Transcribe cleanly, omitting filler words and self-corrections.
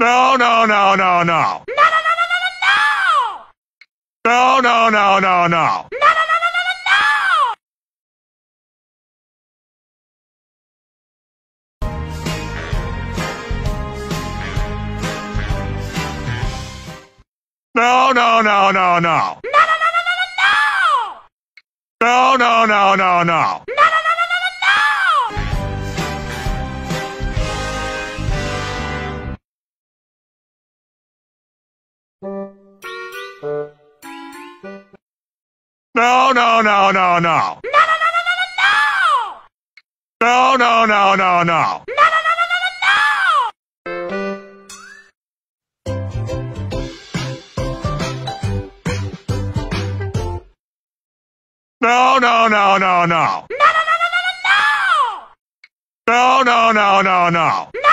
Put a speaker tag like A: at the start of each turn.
A: No, no, no, no, no.
B: No, no, no, no, no, no, no!
A: No, no, no, no, no.
B: No, no, no, no, no, no, no!
A: No, no, no, no, no.
B: No, no, no, no, no, no, no!
A: No, no, no, no, no.
B: No, no, no, no, no, no,
A: No, no, no, no, no.
B: no, no, no, no, no, no!
A: No, no, no, no, no.
B: No, no, no, no,
A: No, no, no, no, no.
B: no, no, no, no, no, no!
A: No, no, no, no, no.
B: No,